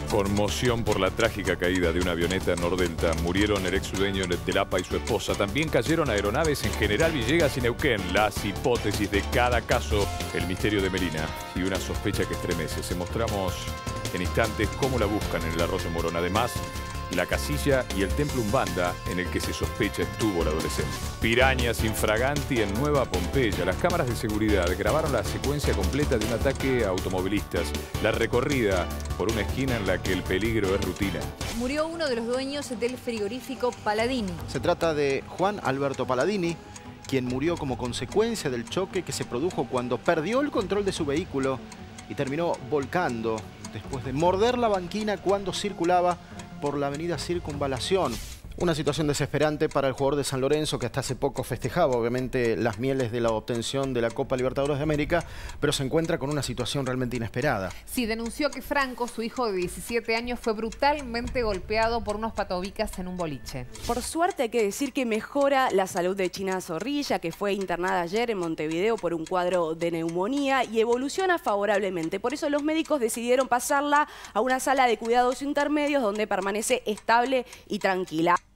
Conmoción por la trágica caída de una avioneta Nordelta. Murieron el ex dueño del APA y su esposa. También cayeron aeronaves en General Villegas y Neuquén. Las hipótesis de cada caso, el misterio de Melina y una sospecha que estremece. Se mostramos en instantes cómo la buscan en el Arroyo Morón. Además, la casilla y el templo Umbanda en el que se sospecha estuvo la adolescente. Pirañas infraganti en Nueva Pompeya. Las cámaras de seguridad grabaron la secuencia completa de un ataque a automovilistas. La recorrida por una esquina en la que el peligro es rutina. Murió uno de los dueños del frigorífico Paladini. Se trata de Juan Alberto Paladini, quien murió como consecuencia del choque que se produjo cuando perdió el control de su vehículo y terminó volcando después de morder la banquina cuando circulaba por la avenida Circunvalación. Una situación desesperante para el jugador de San Lorenzo que hasta hace poco festejaba obviamente las mieles de la obtención de la Copa Libertadores de América, pero se encuentra con una situación realmente inesperada. Sí, denunció que Franco, su hijo de 17 años, fue brutalmente golpeado por unos patobicas en un boliche. Por suerte hay que decir que mejora la salud de China Zorrilla, que fue internada ayer en Montevideo por un cuadro de neumonía y evoluciona favorablemente. Por eso los médicos decidieron pasarla a una sala de cuidados intermedios donde permanece estable y tranquila.